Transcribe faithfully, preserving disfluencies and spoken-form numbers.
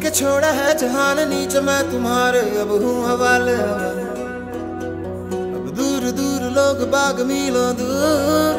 के छोड़ा है जहान नीचे मैं तुम्हारे अब हूँ हवाले। अब दूर दूर लोग बाग मीलों दूर